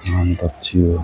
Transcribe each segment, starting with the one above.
Mantap jiwa.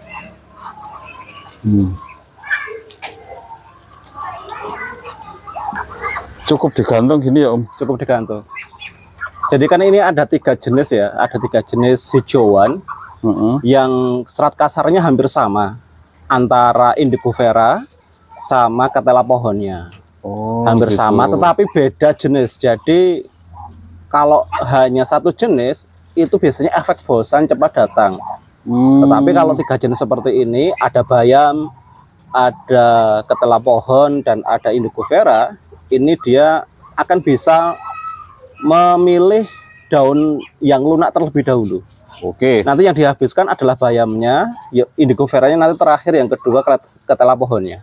Cukup digantung gini ya Om? Cukup digantung. Jadi kan ini ada 3 jenis ya, ada 3 jenis hijauan yang serat kasarnya hampir sama antara indigo vera sama ketela pohonnya. Hampir gitu. sama, tetapi beda jenis. Jadi kalau hanya satu jenis itu biasanya efek bosan cepat datang. Tetapi kalau 3 jenis seperti ini, ada bayam, ada ketela pohon, dan ada indigo vera, ini dia akan bisa memilih daun yang lunak terlebih dahulu. Oke. Nanti yang dihabiskan adalah bayamnya, indigo veranya nanti terakhir, yang kedua ketela pohonnya.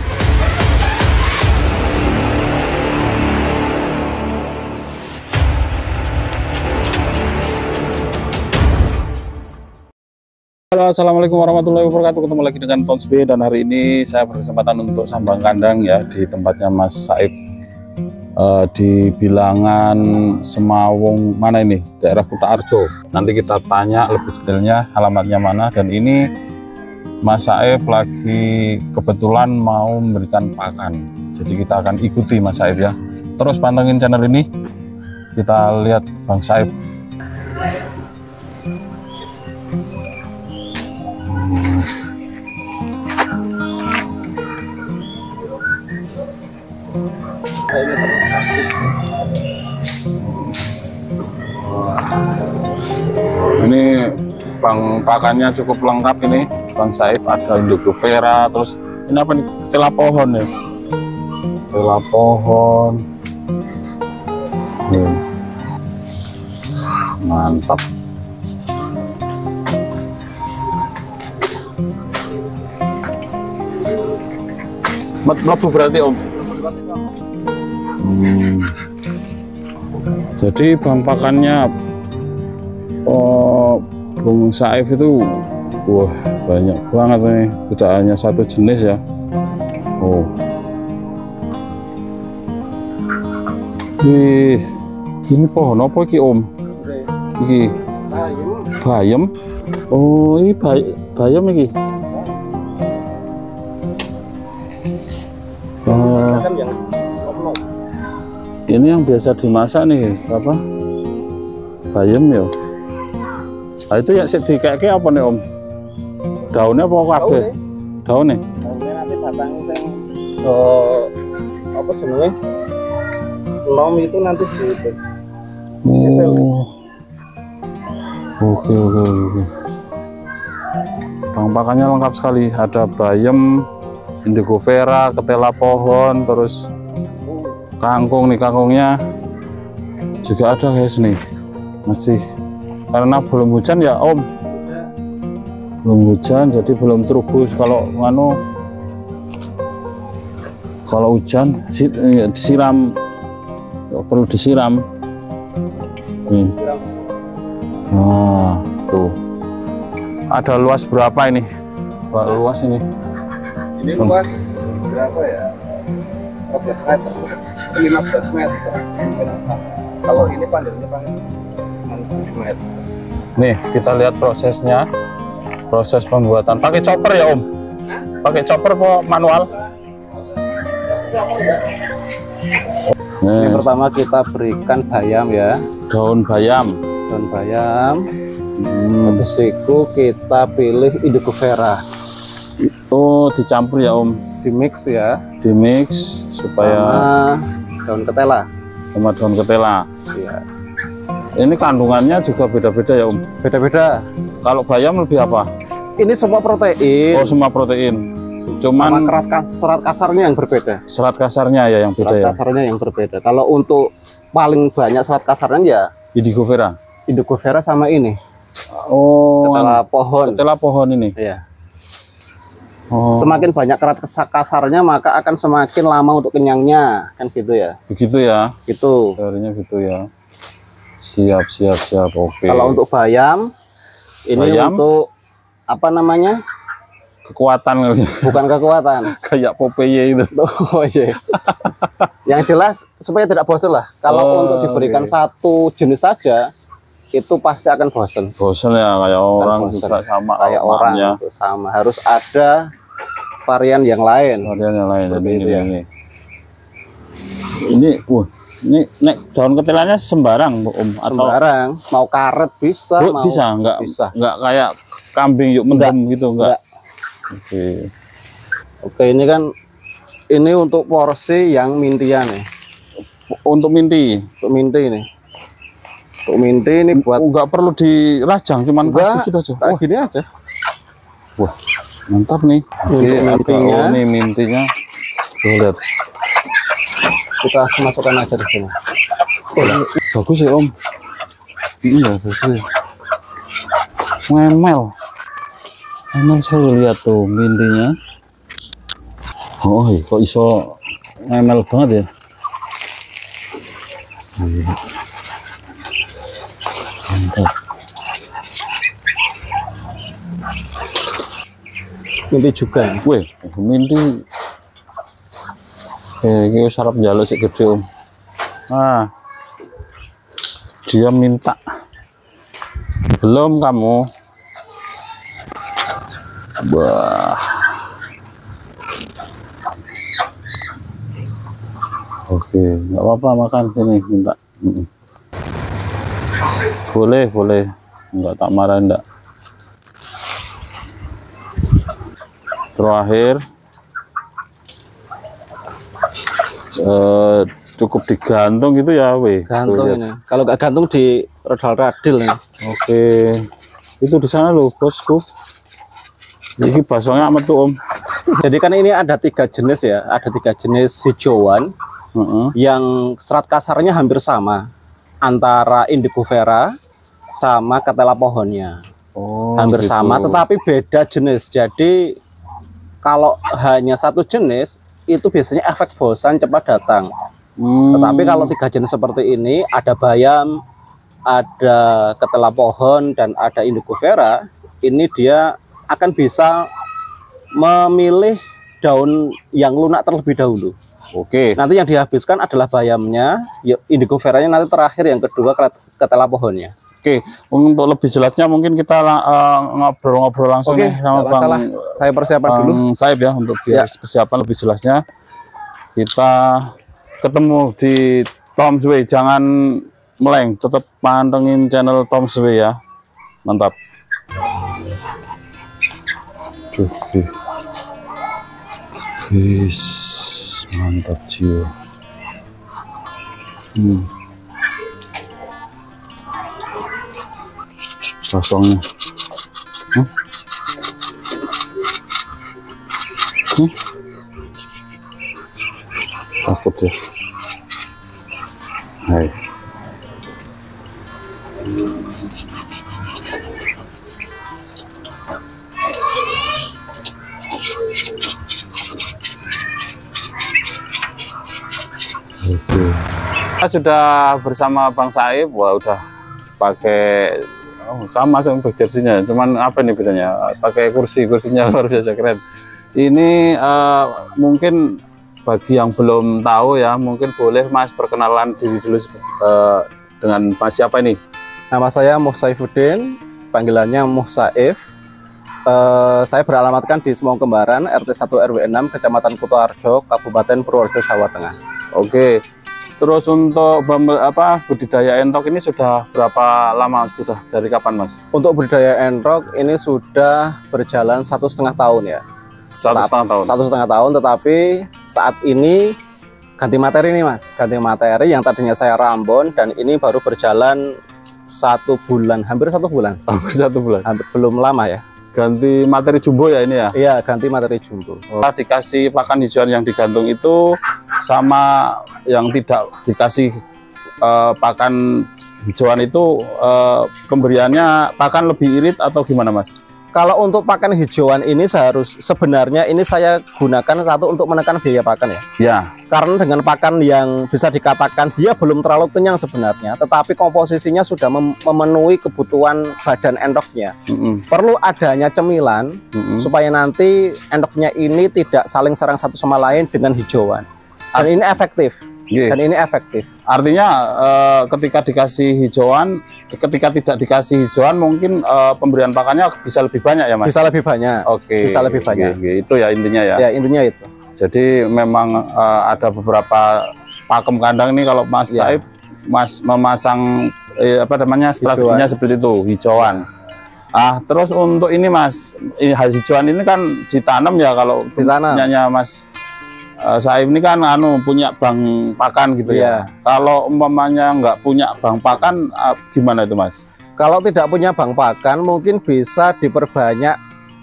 Halo, assalamualaikum warahmatullahi wabarakatuh. Ketemu lagi dengan Tons B, dan hari ini saya berkesempatan untuk sambang kandang ya di tempatnya Mas Saib di Bilangan Semawung, mana ini, daerah Kutoarjo. Nanti kita tanya lebih detailnya alamatnya mana, dan ini Mas Saib lagi kebetulan mau memberikan pakan, jadi kita akan ikuti Mas Saib ya. Terus pantengin channel ini, kita lihat Bang Saib. Ini Bang pakannya cukup lengkap ini Bang Saib, ada indigo vera, terus ini apa nih, ketela pohon ya, ketela pohon. Mantap. Melebu berarti Om. Jadi Bang pakannya Bung Saif itu wah banyak banget nih, tidak hanya satu jenis ya. Wih, ini pohon apa iki Om? Iki bayam. Oh, ini bayam iki. Ini yang biasa dimasak nih, apa? Bayam ya. Nah, itu yang kayak apa nih Om? Daunnya apa kabeh? Daunnya? Daunnya nanti batang yang apa jenenge? Nom itu nanti gitu. Oke. Bang pakannya lengkap sekali, ada bayam, indigo vera, ketela pohon, terus kangkung nih, kangkungnya juga ada guys nih, masih karena belum hujan ya Om, belum hujan jadi belum terubus. Kalau hujan disiram, perlu disiram nih. Nah tuh ada luas berapa ini Pak, luas ini? Ini luas berapa ya? 14 meter, 15 meter. Kalau ini panjangnya 7 meter. Nih kita lihat prosesnya, proses pembuatan. Pakai chopper ya Om? Pakai chopper apa manual? Ini pertama kita berikan bayam ya. Daun bayam. Daun bayam. Habis itu kita pilih indigo vera. Oh, dicampur ya Om? Dimix ya. Dimix supaya sama daun ketela. Sama daun ketela. Iya. Ini kandungannya juga beda-beda ya Om? Beda-beda. Kalau bayam lebih apa? Ini semua protein. Oh, semua protein. Cuman sama serat kasarnya yang berbeda. Serat kasarnya ya yang beda ya? Serat kasarnya yang berbeda. Kalau untuk paling banyak serat kasarnya ya indigo vera. Indigo vera sama ini. Oh, ketela pohon. Ketela pohon ini. Iya. Oh. Semakin banyak kerat kasarnya maka akan semakin lama untuk kenyangnya, kan gitu ya. Begitu ya. Gitu. Teorinya gitu ya. Siap. Oke. Kalau untuk bayam ini untuk apa namanya? Kekuatan. Bukan kekuatan. Kayak Popeye itu. Oh iya. Yang jelas supaya tidak bosan lah. Kalau untuk diberikan satu jenis saja itu pasti akan bosen. Bosen ya, kayak orang juga sama kayak orang itu sama, harus ada varian yang lain. Varian yang lain. Jadi itu ya. Ini nek daun ketilannya sembarang Om atau sembarang, mau karet bisa, mau bisa, enggak kayak kambing yuk mendem gitu enggak. Oke, ini kan untuk porsi yang mintian nih. Untuk minti ini. Untuk minti ini buat enggak perlu dirajang, cuman kasih gitu aja. Kayak gini aja. Wah, mantap nih. Untuk mintinya. Ini mintinya. Tuh lihat. Kita masukkan aja di sini. Bagus ya Om. Iya bagus. Memel saya lihat tuh mintinya. Oh kok iso memel banget ya. Mantap. Minti juga. Wih, minti. Ini sarap jalur sih gede Om. Nah, dia minta. Belum kamu. Wah. Oke, nggak apa-apa makan sini minta. Boleh, nggak tak marah enggak. Terakhir. Cukup digantung gitu ya, gantung ini. Kalau nggak gantung di radal-radil nih. Oke, itu di sana loh bosku. Ini baksonya amat tuh Om. Jadi kan ini ada 3 jenis ya, ada 3 jenis hijauan yang serat kasarnya hampir sama antara indigo vera sama ketela pohonnya. Hampir gitu. Sama, tetapi beda jenis. Jadi kalau hanya satu jenis itu biasanya efek bosan cepat datang. Tetapi kalau 3 jenis seperti ini, ada bayam, ada ketela pohon, dan ada indigo vera, ini dia akan bisa memilih daun yang lunak terlebih dahulu. Oke. Nanti yang dihabiskan adalah bayamnya, indigo veranya nanti terakhir, yang kedua ketela pohonnya. Oke, untuk lebih jelasnya mungkin kita ngobrol-ngobrol langsung sama Bang. Saya persiapan dulu. Saib ya, untuk biar persiapan lebih jelasnya. Kita ketemu di Tom's Way. Jangan meleng, tetap pantengin channel Tom's Way ya. Mantap. Mantap jiwa. Kosongnya takut ya. Hai. Kita sudah bersama Bang Saib. Wah, udah pakai sama dengan jersinya, cuman apa nih bedanya? Pakai kursinya luar biasa keren. Ini mungkin bagi yang belum tahu ya, mungkin boleh Mas perkenalan diri dulu dengan Mas siapa ini? Nama saya Muh Saifuddin, panggilannya Muh Saif. Saya beralamatkan di Semong Kembaran, RT 1 RW 6, Kecamatan Kutoarjo, Kabupaten Purworejo, Jawa Tengah. Oke. Terus untuk budidaya entok ini sudah berapa lama? Sudah dari kapan Mas? Untuk budidaya entok ini sudah berjalan 1,5 tahun ya. 1,5 tahun. 1,5 tahun, tetapi saat ini ganti materi nih Mas. Ganti materi yang tadinya saya rambon, dan ini baru berjalan 1 bulan, hampir 1 bulan. Hampir 1 bulan. Hampir, belum lama ya. Ganti materi jumbo ya ini ya? Iya, ganti materi jumbo. Dikasih pakan hijauan yang digantung itu sama yang tidak dikasih pakan hijauan itu pemberiannya pakan lebih irit atau gimana Mas? Kalau untuk pakan hijauan ini sebenarnya ini saya gunakan satu untuk menekan biaya pakan ya. Ya. Karena dengan pakan yang bisa dikatakan dia belum terlalu kenyang sebenarnya, tetapi komposisinya sudah memenuhi kebutuhan badan endoknya. Perlu adanya cemilan supaya nanti endoknya ini tidak saling serang satu sama lain dengan hijauan. Dan ini efektif. Nggih. Dan ini efektif. Artinya ketika dikasih hijauan, ketika tidak dikasih hijauan mungkin pemberian pakannya bisa lebih banyak ya Mas? Bisa lebih banyak. Oke. Bisa lebih banyak. Itu ya intinya ya. Ya intinya itu. Jadi memang ada beberapa pakem kandang nih kalau Mas Saib memasang apa namanya strateginya seperti itu, hijauan. Terus untuk ini Mas, hijauan ini kan ditanam ya kalau punyanya Mas Saib ini kan punya bank pakan gitu ya. Kalau umpamanya nggak punya bank pakan, gimana itu Mas? Kalau tidak punya bank pakan, mungkin bisa diperbanyak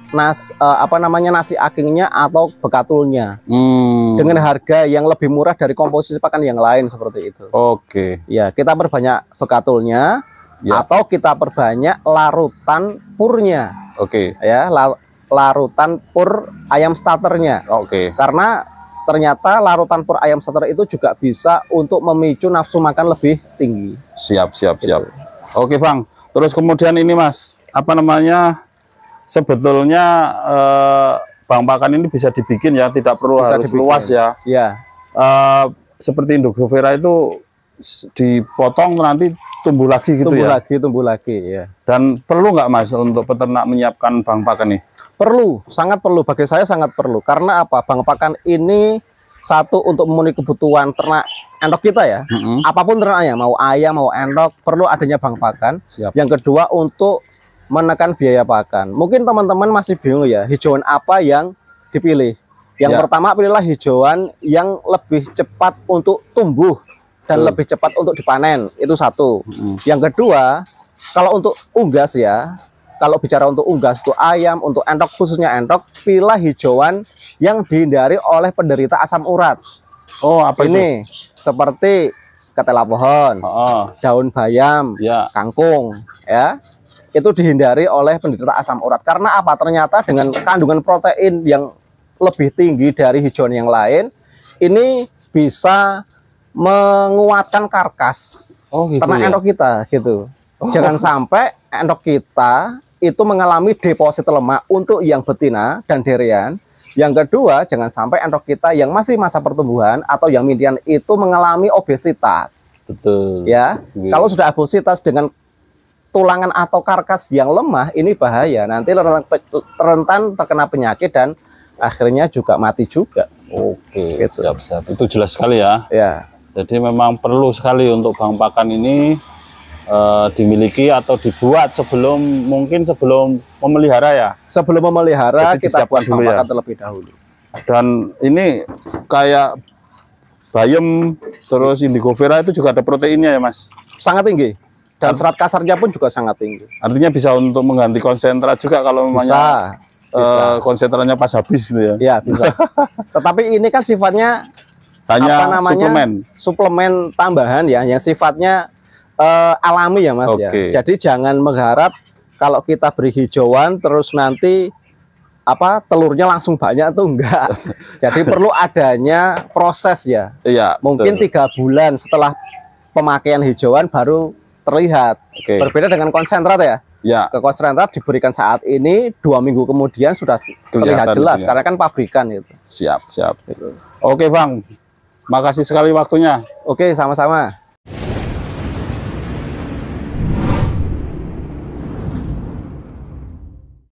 nasi akingnya atau bekatulnya dengan harga yang lebih murah dari komposisi pakan yang lain seperti itu. Oke. Ya, kita perbanyak bekatulnya. Atau kita perbanyak larutan purnya. Oke. Ya, larutan pur ayam starternya. Oke. Karena ternyata larutan pur ayam starter itu juga bisa untuk memicu nafsu makan lebih tinggi. Siap. Oke Bang. Terus kemudian ini Mas, apa namanya? Sebetulnya bank pakan ini bisa dibikin ya, tidak perlu harus luas ya. Ya. Seperti Indogovera itu dipotong nanti tumbuh lagi gitu tumbuh lagi ya. Dan perlu nggak Mas untuk peternak menyiapkan bank pakan nih? Perlu, sangat perlu. Bagi saya sangat perlu. Karena apa? Bank pakan ini satu untuk memenuhi kebutuhan ternak endok kita ya. Apapun ternaknya, mau ayam, mau endok, perlu adanya bank pakan. Siap. Yang kedua untuk menekan biaya pakan. Mungkin teman-teman masih bingung ya, hijauan apa yang dipilih. Yang pertama pilihlah hijauan yang lebih cepat untuk tumbuh dan lebih cepat untuk dipanen, itu satu. Yang kedua, kalau untuk unggas ya, kalau bicara untuk unggas itu ayam, untuk endok khususnya endok, pilih hijauan yang dihindari oleh penderita asam urat. Oh, apa ini? Seperti ketela pohon, daun bayam, kangkung, ya. Itu dihindari oleh penderita asam urat. Karena apa? Ternyata dengan kandungan protein yang lebih tinggi dari hijauan yang lain, ini bisa menguatkan karkas ternak endok kita gitu. Jangan sampai endok kita itu mengalami deposit lemak untuk yang betina dan derian. Yang kedua, jangan sampai endok kita yang masih masa pertumbuhan atau yang median itu mengalami obesitas. Betul. Ya, kalau sudah obesitas dengan tulangan atau karkas yang lemah, ini bahaya. Nanti rentan terkena penyakit dan akhirnya juga mati juga. Oke, gitu. Siap. Itu jelas sekali ya. Ya. Jadi memang perlu sekali untuk bank pakan ini dimiliki atau dibuat sebelum memelihara ya. Sebelum memelihara kita buat dulu bank pakan terlebih dahulu. Dan ini kayak bayam terus Indogovera itu juga ada proteinnya ya Mas? Sangat tinggi. Dan serat kasarnya pun juga sangat tinggi. Artinya bisa untuk mengganti konsentrat juga kalau bisa. Konsentratnya pas habis gitu ya. Iya, bisa. Tetapi ini kan sifatnya hanya suplemen tambahan ya, yang sifatnya alami ya Mas ya. Jadi jangan mengharap kalau kita beri hijauan terus nanti telurnya langsung banyak tuh enggak. Jadi perlu adanya proses ya. Iya. Mungkin 3 bulan setelah pemakaian hijauan baru terlihat. Berbeda dengan konsentrat ya. Ya. Ke konsentrat diberikan saat ini, 2 minggu kemudian sudah terlihat jelas karena kan pabrikan itu. Siap. Gitu. Oke Bang. Makasih sekali waktunya. Oke, sama-sama.